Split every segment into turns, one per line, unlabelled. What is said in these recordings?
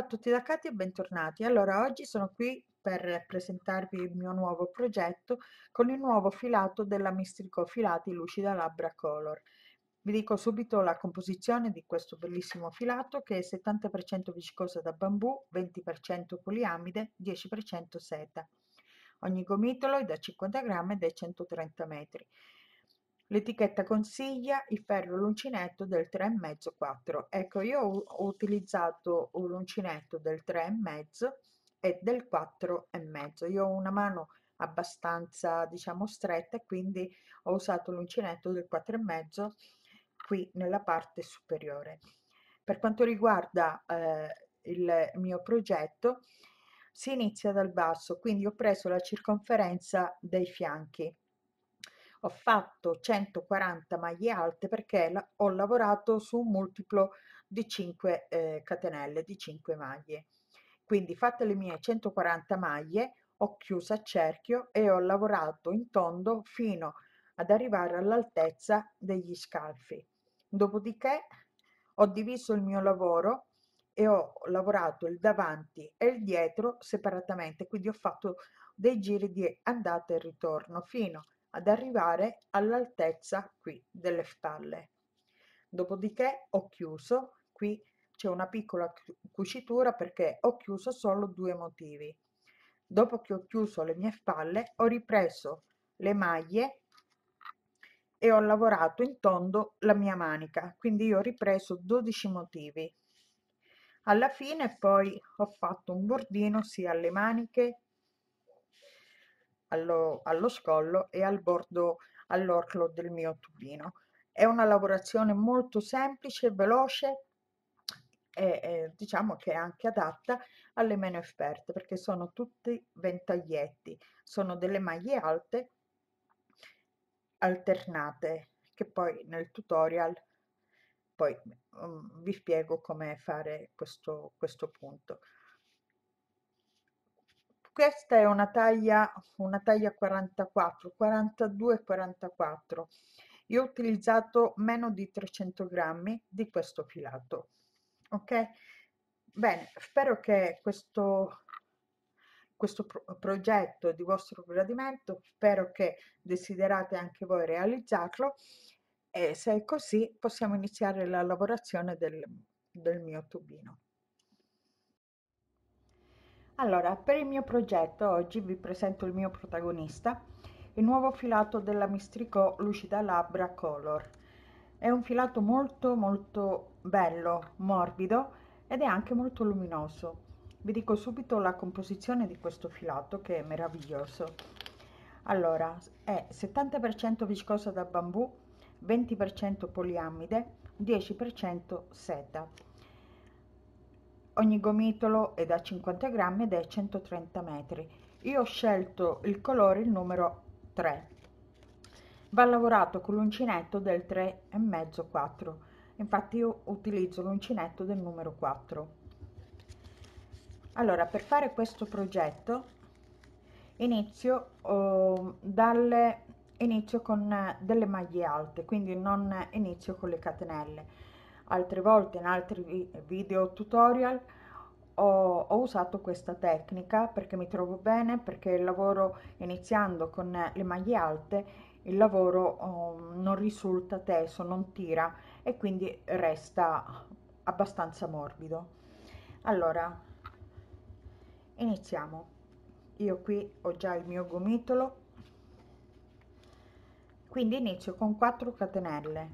Ciao a tutti da Katia e bentornati. Allora, oggi sono qui per presentarvi il mio nuovo progetto con il nuovo filato della Mistrico Filati Lucida Labbra Color. Vi dico subito la composizione di questo bellissimo filato che è 70% viscosa da bambù, 20% poliamide, 10% seta. Ogni gomitolo è da 50 grammi ed è 130 metri. L'etichetta consiglia il ferro l'uncinetto del 3,5-4. Ecco, io ho utilizzato un uncinetto del 3,5 e del 4,5. Io ho una mano abbastanza, diciamo, stretta, quindi ho usato l'uncinetto del 4,5 qui nella parte superiore. Per quanto riguarda il mio progetto, si inizia dal basso, quindi ho preso la circonferenza dei fianchi. Ho fatto 140 maglie alte perché ho lavorato su un multiplo di 5 catenelle, di 5 maglie. Quindi fatte le mie 140 maglie, ho chiuso a cerchio e ho lavorato in tondo fino ad arrivare all'altezza degli scalfi. Dopodiché ho diviso il mio lavoro e ho lavorato il davanti e il dietro separatamente, quindi ho fatto dei giri di andata e ritorno fino ad arrivare all'altezza qui delle spalle. Dopodiché ho chiuso, qui c'è una piccola cucitura perché ho chiuso solo due motivi. Dopo che ho chiuso le mie spalle, ho ripreso le maglie e ho lavorato in tondo la mia manica, quindi io ho ripreso 12 motivi. Alla fine poi ho fatto un bordino sia alle maniche, allo scollo e al bordo, all'orlo del mio tubino. È una lavorazione molto semplice, veloce e diciamo che è anche adatta alle meno esperte perché sono tutti ventaglietti, sono delle maglie alte alternate che poi nel tutorial poi vi spiego come fare questo punto. Questa è una taglia 44, 42, 44. Io ho utilizzato meno di 300 grammi di questo filato. Ok? Bene, spero che questo progetto di vostro gradimento, spero che desiderate anche voi realizzarlo e se è così possiamo iniziare la lavorazione del mio tubino. Allora, per il mio progetto oggi vi presento il mio protagonista, il nuovo filato della Mistrico Lucida Labbra Color. È un filato molto bello, morbido ed è anche molto luminoso. Vi dico subito la composizione di questo filato che è meraviglioso. Allora, è 70% viscosa da bambù, 20% poliamide, 10% seta. Ogni gomitolo è da 50 grammi ed è 130 metri. Io ho scelto il colore il numero 3. Va lavorato con l'uncinetto del 3,5-4. Infatti io utilizzo l'uncinetto del numero 4. Allora, per fare questo progetto inizio con delle maglie alte, quindi non inizio con le catenelle. Altre volte in altri video tutorial ho usato questa tecnica perché mi trovo bene, perché il lavoro iniziando con le maglie alte, il lavoro non risulta teso, non tira e quindi resta abbastanza morbido. Allora, iniziamo. Io qui ho già il mio gomitolo, quindi inizio con 4 catenelle.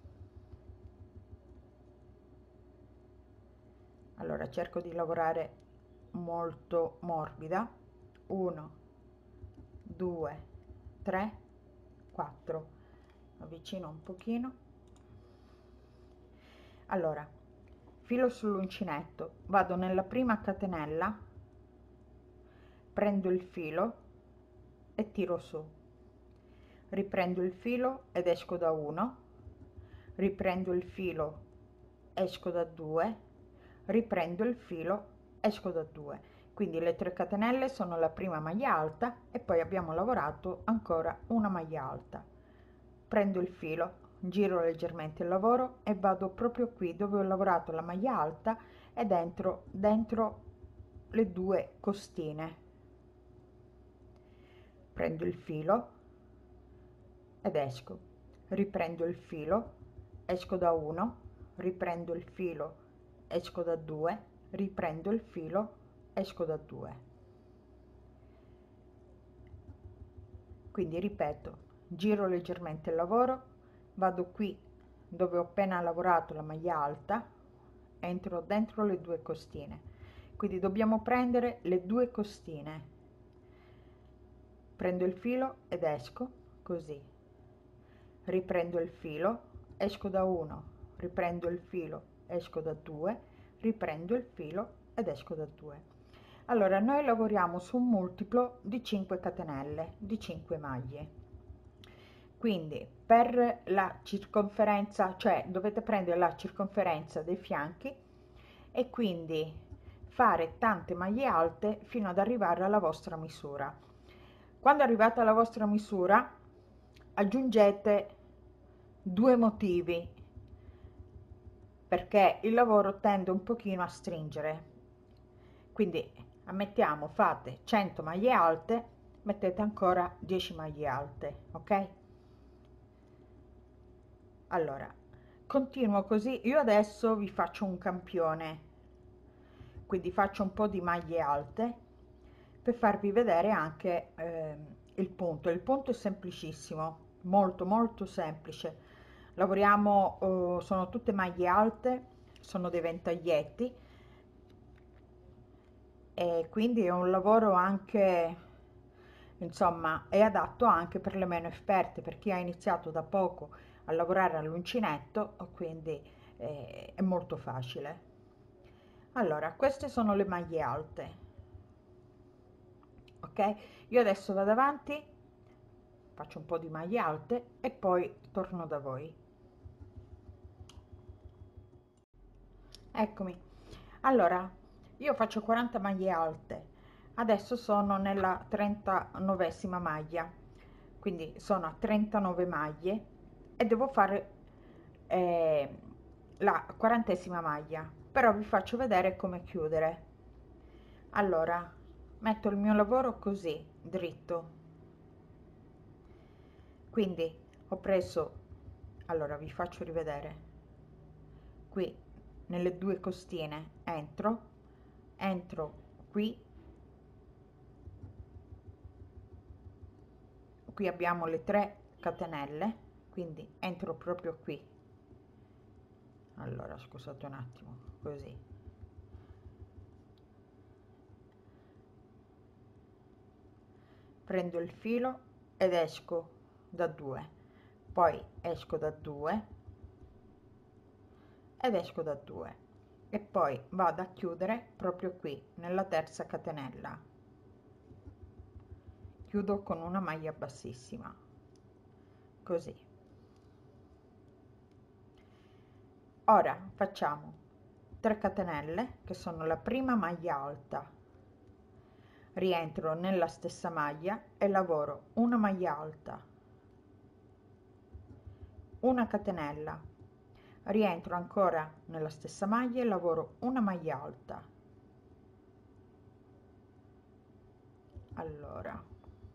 Allora cerco di lavorare molto morbida. 1, 2, 3, 4. Avvicino un pochino. Allora, filo sull'uncinetto, vado nella prima catenella, prendo il filo e tiro su. Riprendo il filo ed esco da 1, riprendo il filo, esco da 2, riprendo il filo, esco da 2. Quindi le 3 catenelle sono la prima maglia alta e poi abbiamo lavorato ancora una maglia alta. Prendo il filo, giro leggermente il lavoro e vado proprio qui dove ho lavorato la maglia alta ed entro dentro le due costine, prendo il filo ed esco, riprendo il filo, esco da uno, riprendo il filo, esco da due, riprendo il filo, esco da due. Quindi ripeto, giro leggermente il lavoro, vado qui dove ho appena lavorato la maglia alta, entro dentro le due costine, quindi dobbiamo prendere le due costine, prendo il filo ed esco così, riprendo il filo, esco da uno, riprendo il filo, esco da due, riprendo il filo ed esco da due. Allora noi lavoriamo su un multiplo di 5 catenelle di 5 maglie, quindi per la circonferenza, cioè dovete prendere la circonferenza dei fianchi e quindi fare tante maglie alte fino ad arrivare alla vostra misura. Quando arrivate alla vostra misura aggiungete due motivi, perché il lavoro tende un pochino a stringere, quindi ammettiamo fate 100 maglie alte, mettete ancora 10 maglie alte, ok? Allora continuo così, io adesso vi faccio un campione, quindi faccio un po' di maglie alte per farvi vedere anche il punto è semplicissimo, molto molto semplice, lavoriamo sono tutte maglie alte, sono dei ventaglietti e quindi è un lavoro anche, insomma, è adatto anche per le meno esperte, per chi ha iniziato da poco a lavorare all'uncinetto, quindi è molto facile. Allora, queste sono le maglie alte, ok? Io adesso vado avanti, faccio un po' di maglie alte e poi torno da voi. Eccomi. Allora, io faccio 40 maglie alte, adesso sono nella 39esima maglia, quindi sono a 39 maglie e devo fare eh, la 40esima maglia, però vi faccio vedere come chiudere. Allora, metto il mio lavoro così, dritto, quindi ho preso, allora vi faccio rivedere, qui nelle due costine entro qui, qui abbiamo le 3 catenelle, quindi entro proprio qui, allora scusate un attimo, così, prendo il filo ed esco da 2, poi esco da 2 ed esco da 2 e poi vado a chiudere proprio qui nella terza catenella, chiudo con una maglia bassissima, così. Ora facciamo 3 catenelle che sono la prima maglia alta, rientro nella stessa maglia e lavoro una maglia alta, una catenella, rientro ancora nella stessa maglia e lavoro una maglia alta. Allora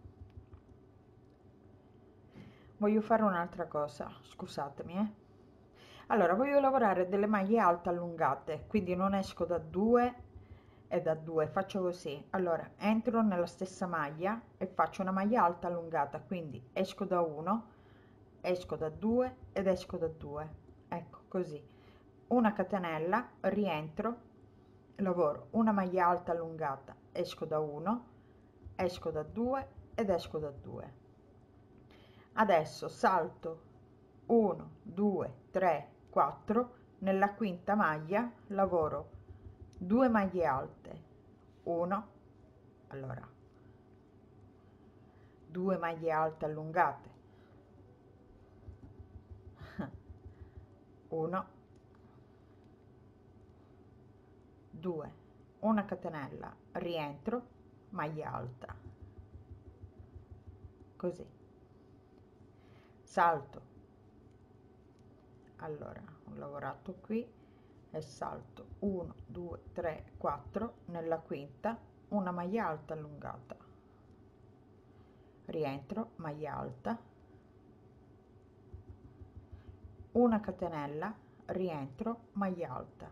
voglio fare un'altra cosa, scusatemi, allora voglio lavorare delle maglie alte allungate, quindi non esco da 2 e da 2 faccio così, allora entro nella stessa maglia e faccio una maglia alta allungata, quindi esco da 1, esco da 2 ed esco da 2, ecco così, una catenella, rientro, lavoro una maglia alta allungata, esco da 1, esco da 2 ed esco da 2. Adesso salto 1, 2, 3, 4, nella quinta maglia lavoro 2 maglie alte, 1, allora 2 maglie alte allungate, 1, 2, una catenella, rientro, maglia alta, così, salto, allora ho lavorato qui e salto 1 2 3 4 nella quinta, una maglia alta allungata, rientro, maglia alta, una catenella, rientro, maglia alta,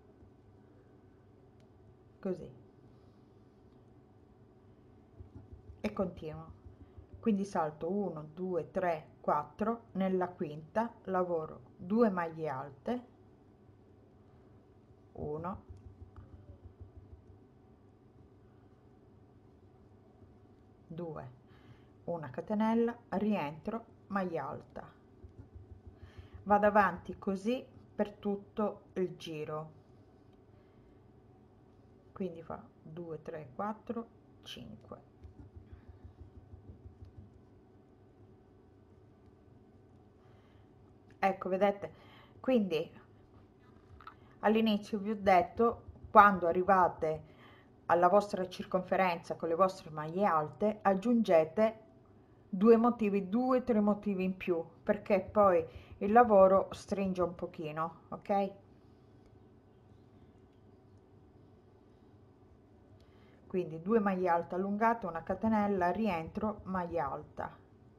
così, e continuo. Quindi salto 1 2 3 4 nella quinta, lavoro 2 maglie alte, 1 2, una catenella, rientro, maglia alta, vado avanti così per tutto il giro, quindi fa 2 3 4 5. Ecco, vedete, quindi all'inizio vi ho detto, quando arrivate alla vostra circonferenza con le vostre maglie alte, aggiungete due motivi, 2 3 motivi in più, perché poi il lavoro stringe un pochino, ok? Quindi 2 maglie alte allungate, una catenella, rientro, maglia alta,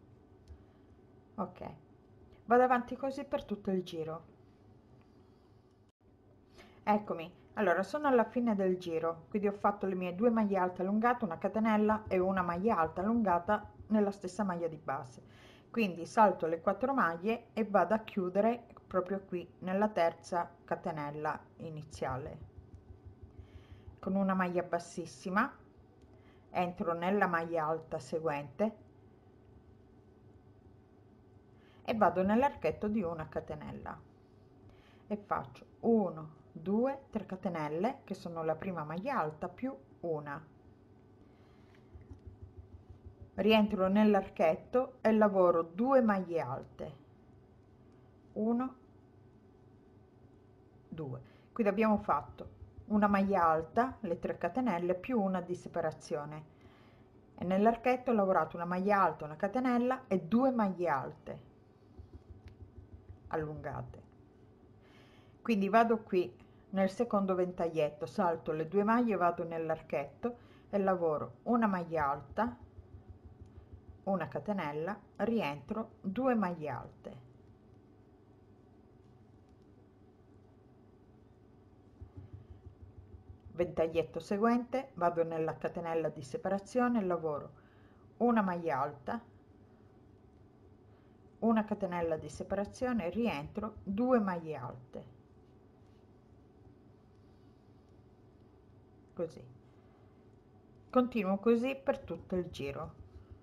ok? Vado avanti così per tutto il giro. Eccomi, allora sono alla fine del giro, quindi ho fatto le mie 2 maglie alte allungate, una catenella e una maglia alta allungata nella stessa maglia di base. Quindi salto le 4 maglie e vado a chiudere proprio qui nella terza catenella iniziale. Con una maglia bassissima entro nella maglia alta seguente e vado nell'archetto di una catenella e faccio 1 2 3 catenelle, che sono la prima maglia alta, più una, rientro nell'archetto e lavoro 2 maglie alte, 1 2, quindi abbiamo fatto una maglia alta, le 3 catenelle più una di separazione, e nell'archetto ho lavorato una maglia alta, una catenella e 2 maglie alte allungate. Quindi vado qui nel secondo ventaglietto, salto le 2 maglie, vado nell'archetto e lavoro una maglia alta, una catenella, rientro, 2 maglie alte, ventaglietto seguente, vado nella catenella di separazione e lavoro una maglia alta, una catenella di separazione, rientro, 2 maglie alte, così. Continuo così per tutto il giro.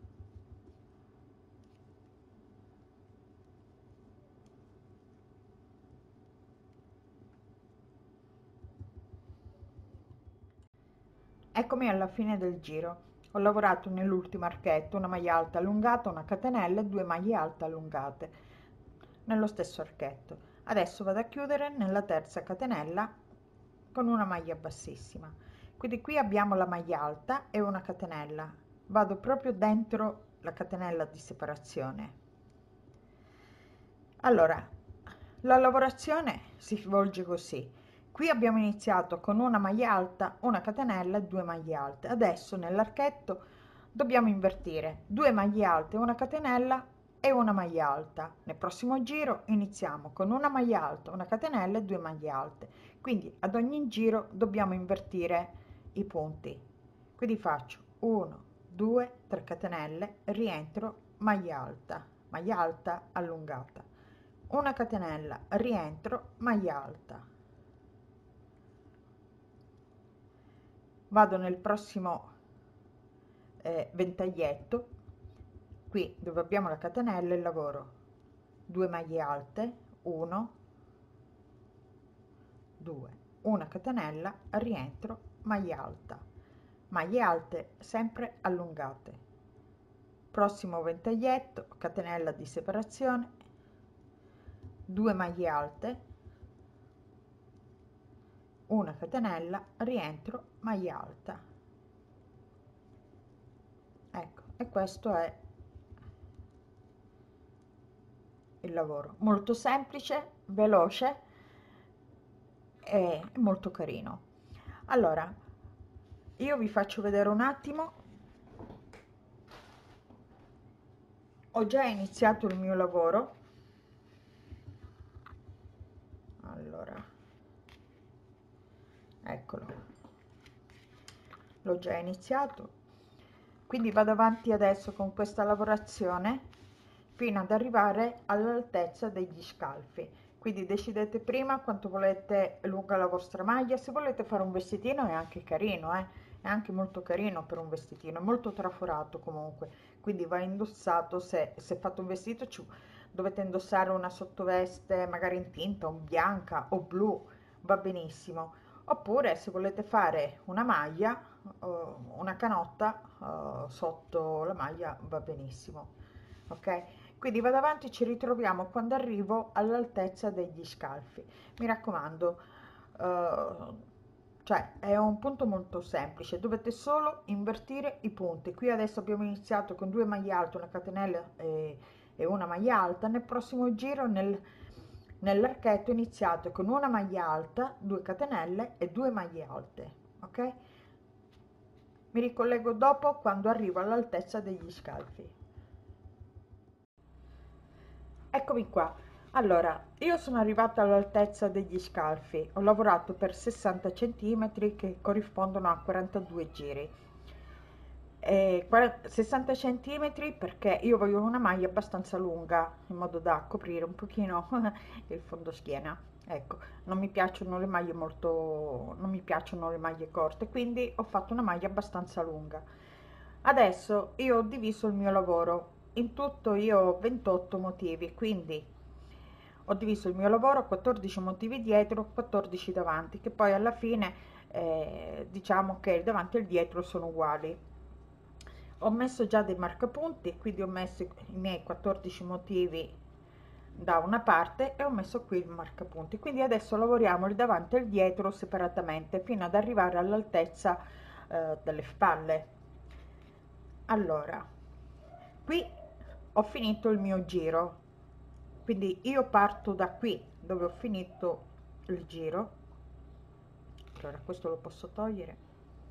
Eccomi alla fine del giro. Ho lavorato nell'ultimo archetto una maglia alta allungata, una catenella e 2 maglie alte allungate nello stesso archetto. Adesso vado a chiudere nella terza catenella con una maglia bassissima. Quindi qui abbiamo la maglia alta e una catenella. Vado proprio dentro la catenella di separazione. Allora, la lavorazione si svolge così. Qui abbiamo iniziato con una maglia alta, una catenella e 2 maglie alte. Adesso nell'archetto dobbiamo invertire 2 maglie alte, una catenella e una maglia alta. Nel prossimo giro iniziamo con una maglia alta, una catenella e 2 maglie alte. Quindi ad ogni giro dobbiamo invertire i punti. Quindi faccio 1 2 3 catenelle, rientro, maglia alta allungata, una catenella, rientro, maglia alta, vado nel prossimo ventaglietto, qui dove abbiamo la catenella, e lavoro 2 maglie alte, 1 2, una catenella, rientro, maglia alta, maglie alte sempre allungate, prossimo ventaglietto, catenella di separazione, 2 maglie alte, una catenella, rientro, maglia alta. Ecco, e questo è il lavoro, molto semplice, veloce è molto carino. Allora, io vi faccio vedere un attimo. Ho già iniziato il mio lavoro. Allora, eccolo, l'ho già iniziato, quindi vado avanti adesso con questa lavorazione fino ad arrivare all'altezza degli scalfi. Quindi decidete prima quanto volete lunga la vostra maglia. Se volete fare un vestitino è anche carino, è anche molto carino per un vestitino, è molto traforato comunque, quindi va indossato. Se fate un vestito dovete indossare una sottoveste magari in tinta o bianca o blu, va benissimo. Oppure se volete fare una maglia, una canotta sotto la maglia, va benissimo. Ok? Quindi vado avanti, ci ritroviamo quando arrivo all'altezza degli scalfi. Mi raccomando, cioè è un punto molto semplice, dovete solo invertire i punti. Qui adesso abbiamo iniziato con 2 maglie alte, una catenella e una maglia alta. Nel prossimo giro nell'archetto iniziate con una maglia alta, 2 catenelle e 2 maglie alte. Ok? Mi ricollego dopo quando arrivo all'altezza degli scalfi. Eccomi qua. Allora, io sono arrivata all'altezza degli scalfi, ho lavorato per 60 centimetri che corrispondono a 42 giri. 60 centimetri perché io voglio una maglia abbastanza lunga in modo da coprire un pochino il fondoschiena. Ecco, non mi piacciono le maglie corte, quindi ho fatto una maglia abbastanza lunga. Adesso io ho diviso il mio lavoro in tutto, io ho 28 motivi, quindi ho diviso il mio lavoro a 14 motivi dietro, 14 davanti, che poi alla fine diciamo che il davanti e il dietro sono uguali. Ho messo già dei marcapunti, quindi ho messo i miei 14 motivi da una parte e ho messo qui il marcapunti. Quindi adesso lavoriamo il davanti e il dietro separatamente fino ad arrivare all'altezza delle spalle. Allora, qui ho finito il mio giro, quindi io parto da qui dove ho finito il giro. Allora, questo lo posso togliere.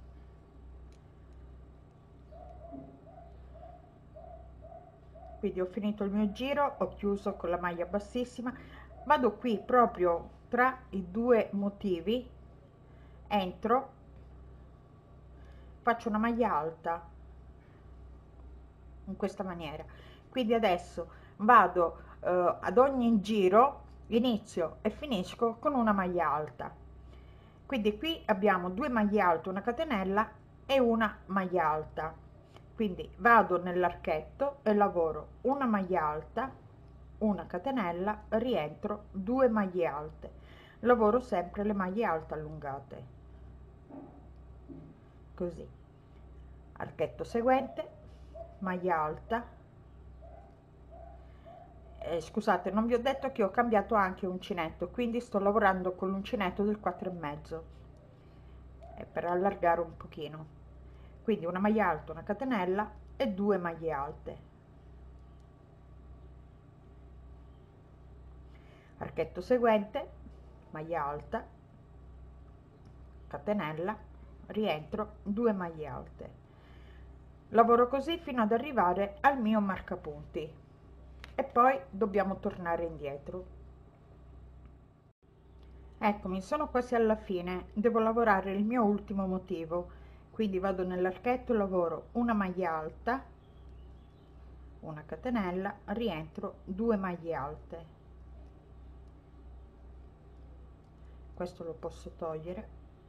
Quindi ho finito il mio giro, ho chiuso con la maglia bassissima, vado qui proprio tra i due motivi, entro, faccio una maglia alta in questa maniera. Quindi adesso vado ad ogni giro, inizio e finisco con una maglia alta. Quindi qui abbiamo 2 maglie alte, una catenella e una maglia alta. Quindi vado nell'archetto e lavoro una maglia alta, una catenella, rientro, 2 maglie alte. Lavoro sempre le maglie alte allungate, così. Archetto seguente, maglia alta. Scusate, non vi ho detto che ho cambiato anche uncinetto, quindi sto lavorando con l'uncinetto del 4,5 per allargare un pochino. Quindi una maglia alta, una catenella e 2 maglie alte. Archetto seguente, maglia alta, catenella, rientro, 2 maglie alte. Lavoro così fino ad arrivare al mio marcapunti e poi dobbiamo tornare indietro. Eccomi, sono quasi alla fine, devo lavorare il mio ultimo motivo, quindi vado nell'archetto, lavoro una maglia alta, una catenella, rientro, 2 maglie alte. Questo lo posso togliere.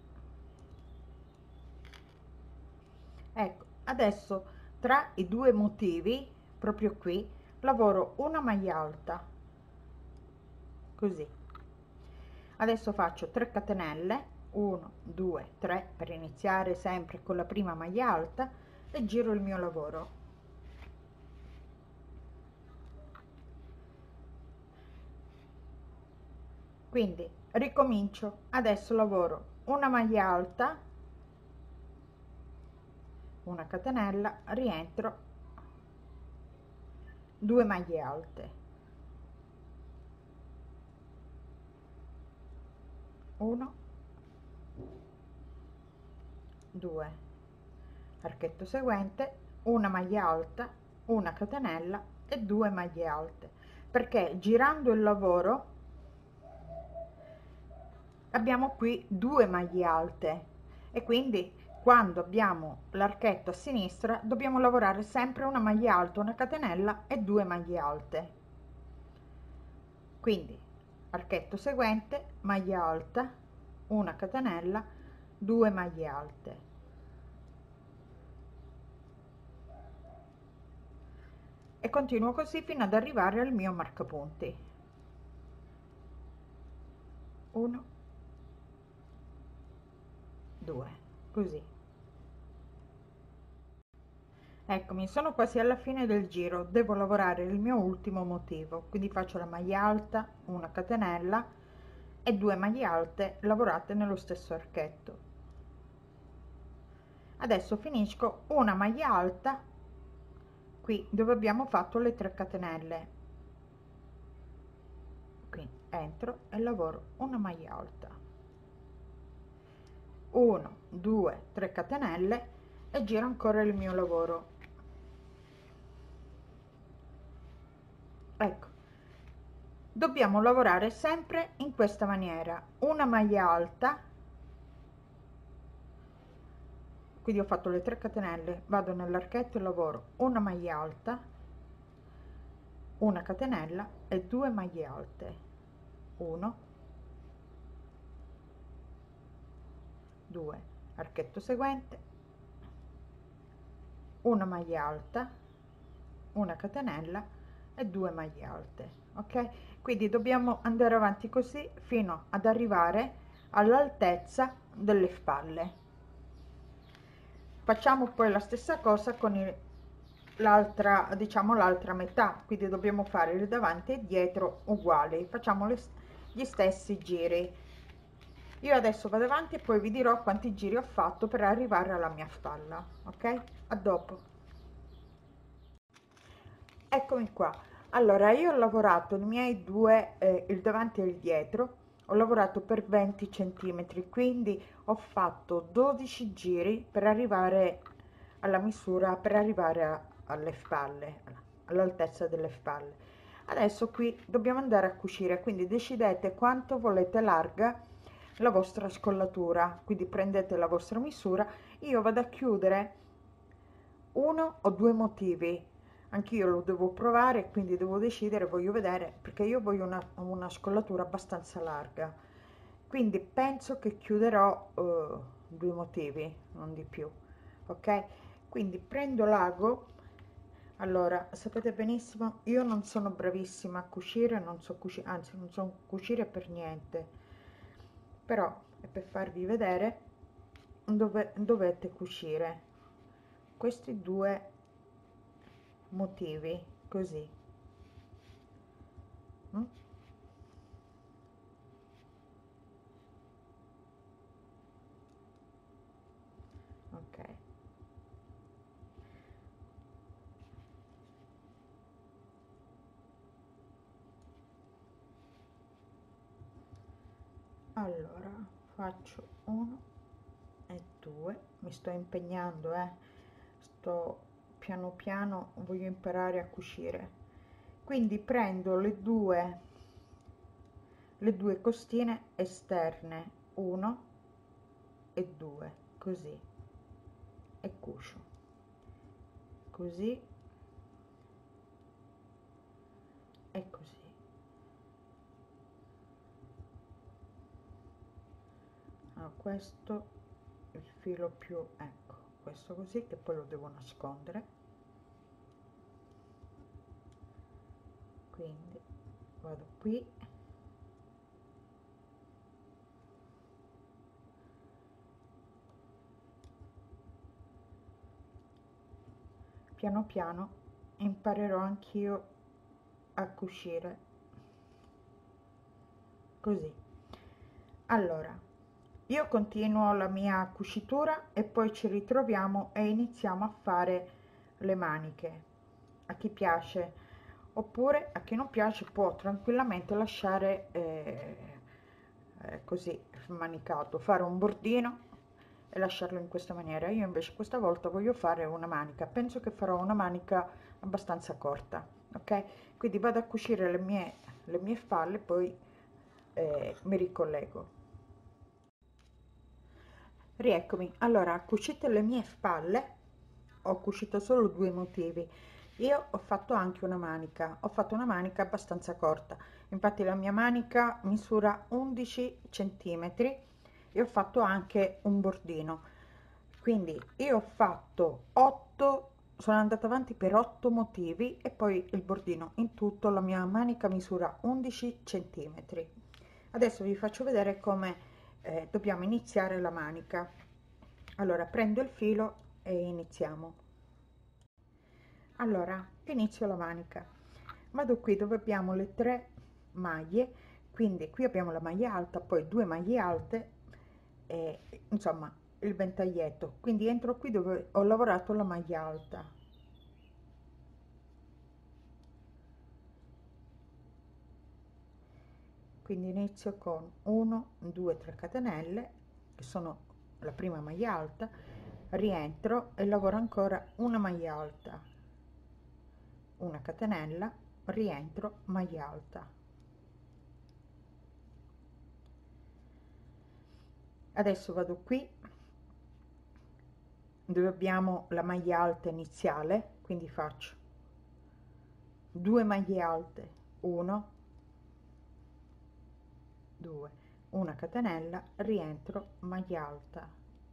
Ecco, adesso tra i due motivi, proprio qui, lavoro una maglia alta, così. Adesso faccio 3 catenelle, 1, 2, 3 per iniziare sempre con la prima maglia alta e giro il mio lavoro. Quindi ricomincio, adesso lavoro una maglia alta, una catenella, rientro, 2 maglie alte, 1, 2, archetto seguente, una maglia alta, una catenella e 2 maglie alte, perché girando il lavoro abbiamo qui 2 maglie alte e quindi quando abbiamo l'archetto a sinistra dobbiamo lavorare sempre una maglia alta, una catenella e 2 maglie alte. Quindi archetto seguente, maglia alta, una catenella, 2 maglie alte, e continuo così fino ad arrivare al mio marcapunti. 1, 2, così. Eccomi, sono quasi alla fine del giro, devo lavorare il mio ultimo motivo, quindi faccio la maglia alta, una catenella e 2 maglie alte lavorate nello stesso archetto. Adesso finisco una maglia alta qui dove abbiamo fatto le 3 catenelle, quindi entro e lavoro una maglia alta, 1, 2, 3 catenelle e giro ancora il mio lavoro. Ecco, dobbiamo lavorare sempre in questa maniera: una maglia alta, quindi ho fatto le 3 catenelle, vado nell'archetto e lavoro una maglia alta, una catenella e 2 maglie alte, 1, 2, archetto seguente, una maglia alta, una catenella e 2 maglie alte. Ok, quindi dobbiamo andare avanti così fino ad arrivare all'altezza delle spalle. Facciamo poi la stessa cosa con l'altra, diciamo l'altra metà, quindi dobbiamo fare il davanti e dietro uguali, facciamo gli stessi giri. Io adesso vado avanti e poi vi dirò quanti giri ho fatto per arrivare alla mia spalla. Ok, a dopo. Eccomi qua. Allora, io ho lavorato i miei due, il davanti e il dietro, ho lavorato per 20 centimetri, quindi ho fatto 12 giri per arrivare alla misura, per arrivare alle spalle, all'altezza delle spalle. Adesso qui dobbiamo andare a cucire, quindi decidete quanto volete larga la vostra scollatura, quindi prendete la vostra misura. Io vado a chiudere uno o due motivi, anch'io lo devo provare, quindi devo decidere, voglio vedere, perché io voglio una scollatura abbastanza larga, quindi penso che chiuderò due motivi, non di più. Ok, quindi prendo l'ago. Allora, sapete benissimo, io non sono bravissima a cucire, non so cucire, anzi non so cucire per niente, però è per farvi vedere dove dovete cucire questi due motivi, così. Mm? Ok, allora faccio uno e due, mi sto impegnando, sto piano piano, voglio imparare a cucire, quindi prendo le due costine esterne, 1 e 2, così, e cucio così e così. Questo il filo più, ecco, questo così, che poi lo devo nascondere, quindi vado qui, piano piano imparerò anch'io a cucire così. Allora, io continuo la mia cucitura e poi ci ritroviamo e iniziamo a fare le maniche, a chi piace, oppure a chi non piace può tranquillamente lasciare così manicato, fare un bordino e lasciarlo in questa maniera. Io invece questa volta voglio fare una manica, penso che farò una manica abbastanza corta, ok? Quindi vado a cucire le mie spalle, poi mi ricollego. Rieccomi, allora, cucite le mie spalle, ho cucito solo due motivi. Io ho fatto anche una manica, ho fatto una manica abbastanza corta, infatti la mia manica misura 11 centimetri e ho fatto anche un bordino. Quindi io ho fatto 8, sono andata avanti per 8 motivi e poi il bordino. In tutto la mia manica misura 11 centimetri. Adesso vi faccio vedere come dobbiamo iniziare la manica. Allora prendo il filo e iniziamo. Allora inizio la manica, vado qui dove abbiamo le 3 maglie, quindi qui abbiamo la maglia alta, poi 2 maglie alte e insomma il ventaglietto, quindi entro qui dove ho lavorato la maglia alta. Quindi inizio con 1 2 3 catenelle che sono la prima maglia alta, rientro e lavoro ancora una maglia alta, una catenella, rientro, maglia alta. Adesso vado qui dove abbiamo la maglia alta iniziale, quindi faccio 2 maglie alte, 1 2, una catenella, rientro, maglia alta,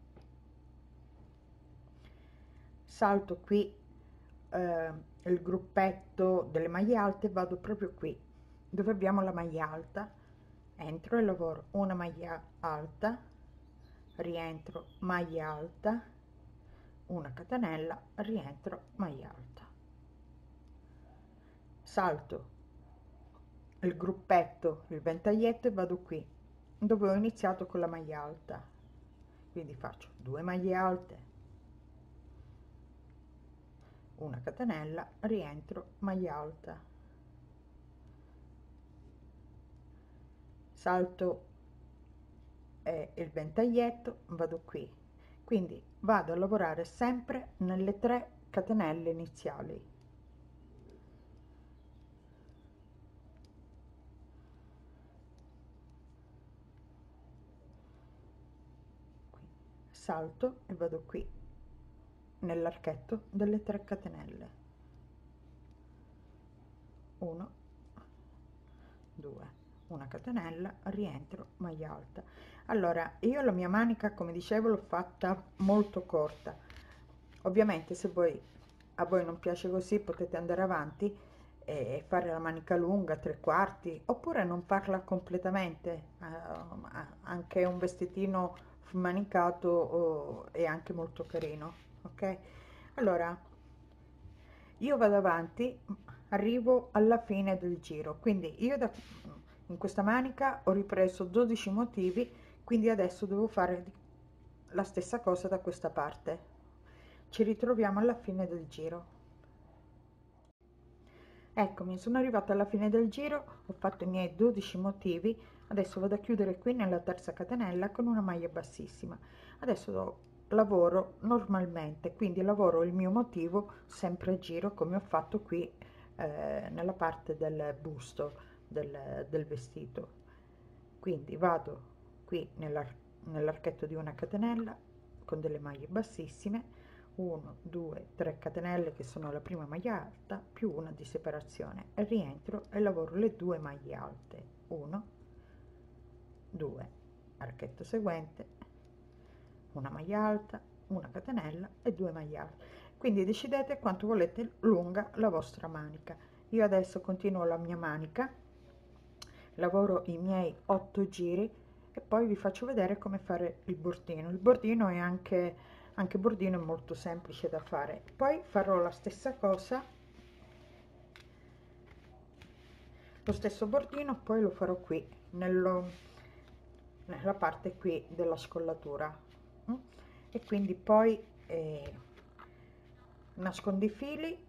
salto qui il gruppetto delle maglie alte, vado proprio qui dove abbiamo la maglia alta, entro e lavoro una maglia alta, rientro, maglia alta, una catenella, rientro, maglia alta, salto il gruppetto, il ventaglietto e vado qui dove ho iniziato con la maglia alta, quindi faccio 2 maglie alte, una catenella, rientro, maglia alta, salto il ventaglietto, vado qui, quindi vado a lavorare sempre nelle 3 catenelle iniziali, salto e vado qui nell'archetto delle 3 catenelle, 1 2, una catenella, rientro, maglia alta. Allora io la mia manica, come dicevo, l'ho fatta molto corta. Ovviamente se voi a voi non piace così potete andare avanti e fare la manica lunga, 3/4, oppure non farla completamente, anche un vestitino manicato è anche molto carino, ok? Allora io vado avanti, arrivo alla fine del giro, quindi in questa manica ho ripreso 12 motivi, quindi adesso devo fare la stessa cosa da questa parte. Ci ritroviamo alla fine del giro. Eccomi, sono arrivata alla fine del giro, ho fatto i miei 12 motivi, adesso vado a chiudere qui nella terza catenella con una maglia bassissima. Adesso lavoro normalmente, quindi lavoro il mio motivo sempre a giro come ho fatto qui nella parte del busto del vestito. Quindi vado qui nell'archetto di una catenella con delle maglie bassissime, 1 2 3 catenelle che sono la prima maglia alta più una di separazione e rientro e lavoro le 2 maglie alte, 1 2, archetto seguente, una maglia alta, una catenella e 2 maglie alte. Quindi decidete quanto volete lunga la vostra manica. Io adesso continuo la mia manica, lavoro i miei 8 giri e poi vi faccio vedere come fare il bordino. Il bordino è anche bordino è molto semplice da fare. Poi farò la stessa cosa, lo stesso bordino, poi lo farò qui nella parte qui della scollatura. E quindi poi nascondo i fili,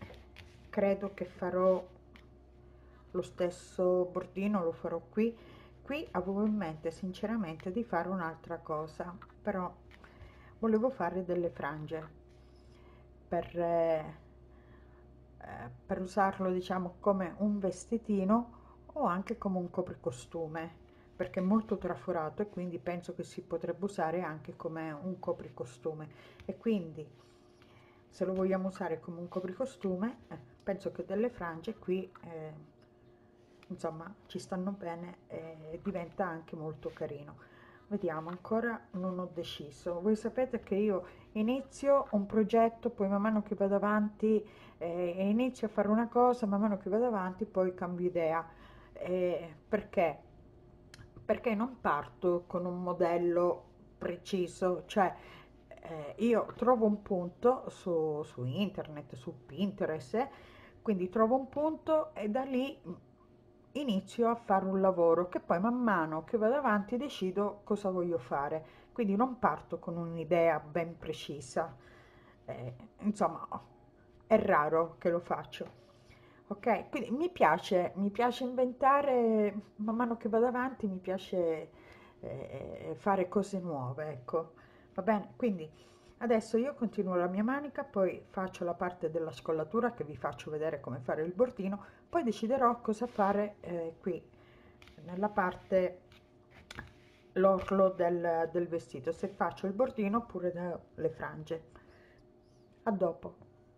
credo che farò lo stesso bordino, lo farò qui, qui avevo in mente sinceramente di fare un'altra cosa, però volevo fare delle frange per usarlo diciamo come un vestitino o anche come un copricostume, perché è molto traforato e quindi penso che si potrebbe usare anche come un copricostume. E quindi se lo vogliamo usare come un copricostume, penso che delle frange qui insomma ci stanno bene e diventa anche molto carino. Vediamo, ancora non ho deciso. Voi sapete che io inizio un progetto, poi man mano che vado avanti inizio a fare una cosa, man mano che vado avanti poi cambio idea. Perché? Perché non parto con un modello preciso, cioè io trovo un punto su internet, su Pinterest, quindi trovo un punto e da lì inizio a fare un lavoro che poi man mano che vado avanti decido cosa voglio fare. Quindi non parto con un'idea ben precisa. Insomma, è raro che lo faccio. Ok, quindi mi piace inventare, man mano che vado avanti, mi piace fare cose nuove, ecco. Va bene? Quindi adesso io continuo la mia manica, poi faccio la parte della scollatura che vi faccio vedere come fare il bordino, poi deciderò cosa fare qui nella parte l'orlo del vestito, se faccio il bordino oppure le frange. A dopo.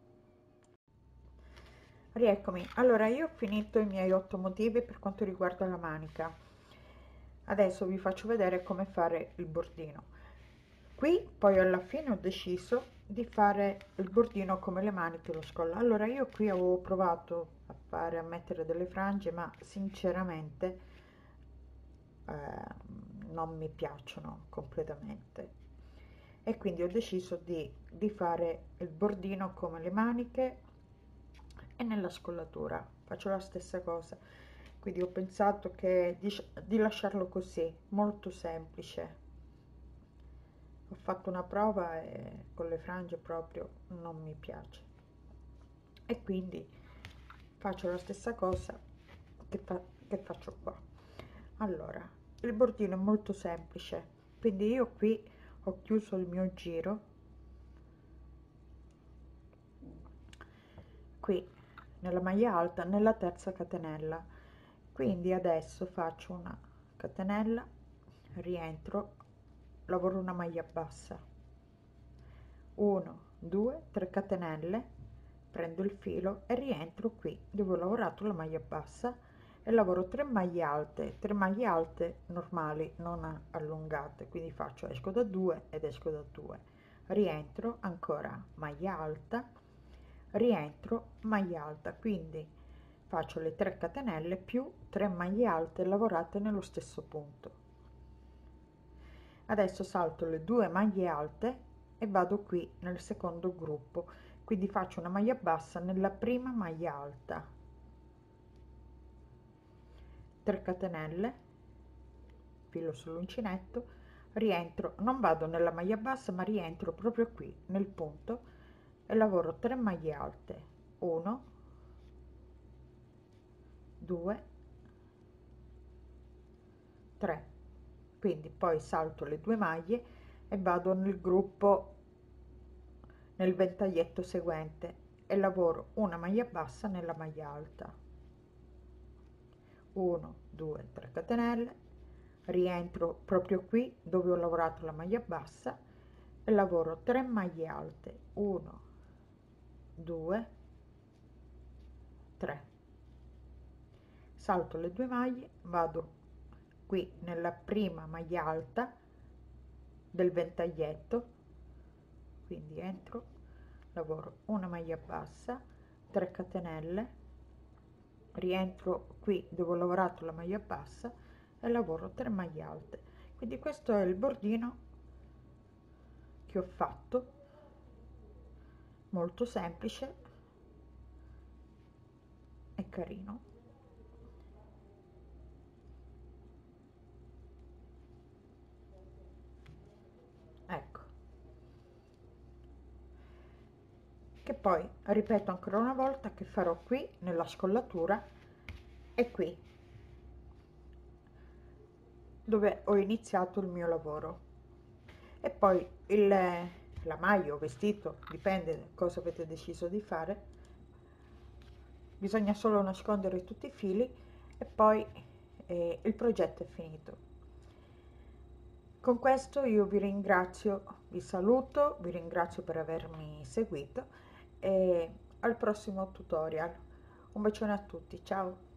Rieccomi, allora io ho finito i miei 8 motivi per quanto riguarda la manica. Adesso vi faccio vedere come fare il bordino. Qui poi alla fine ho deciso di fare il bordino come le maniche e lo scollo. Allora io qui avevo provato a mettere delle frange, ma sinceramente non mi piacciono completamente. E quindi ho deciso di fare il bordino come le maniche e nella scollatura faccio la stessa cosa, quindi ho pensato che di lasciarlo così, molto semplice. Ho fatto una prova e con le frange proprio non mi piace e quindi faccio la stessa cosa che faccio qua. Allora, il bordino è molto semplice, quindi io qui ho chiuso il mio giro qui nella maglia alta nella terza catenella, quindi adesso faccio una catenella, rientro, lavoro una maglia bassa, 1 2 3 catenelle, prendo il filo e rientro qui dove ho lavorato la maglia bassa e lavoro 3 maglie alte normali, non allungate, quindi faccio, esco da 2 ed esco da 2, rientro, ancora maglia alta, rientro, maglia alta, quindi faccio le 3 catenelle più 3 maglie alte lavorate nello stesso punto. Adesso salto le 2 maglie alte e vado qui nel secondo gruppo, quindi faccio una maglia bassa nella prima maglia alta, 3 catenelle, filo sull'uncinetto, rientro, non vado nella maglia bassa ma rientro proprio qui nel punto e lavoro 3 maglie alte, 1 2 3, quindi poi salto le 2 maglie e vado nel gruppo, nel ventaglietto seguente e lavoro una maglia bassa nella maglia alta, 1 2 3 catenelle, rientro proprio qui dove ho lavorato la maglia bassa e lavoro 3 maglie alte, 1 2 3, salto le 2 maglie, vado qui nella prima maglia alta del ventaglietto, quindi entro, lavoro una maglia bassa, 3 catenelle, rientro qui dove ho lavorato la maglia bassa e lavoro 3 maglie alte. Quindi questo è il bordino che ho fatto, molto semplice e carino. Ecco, che poi ripeto ancora una volta che farò qui nella scollatura e qui dove ho iniziato il mio lavoro. E poi la maglia o vestito, dipende da cosa avete deciso di fare, bisogna solo nascondere tutti i fili e poi il progetto è finito. Con questo io vi ringrazio, vi saluto, vi ringrazio per avermi seguito e al prossimo tutorial. Un bacione a tutti, ciao!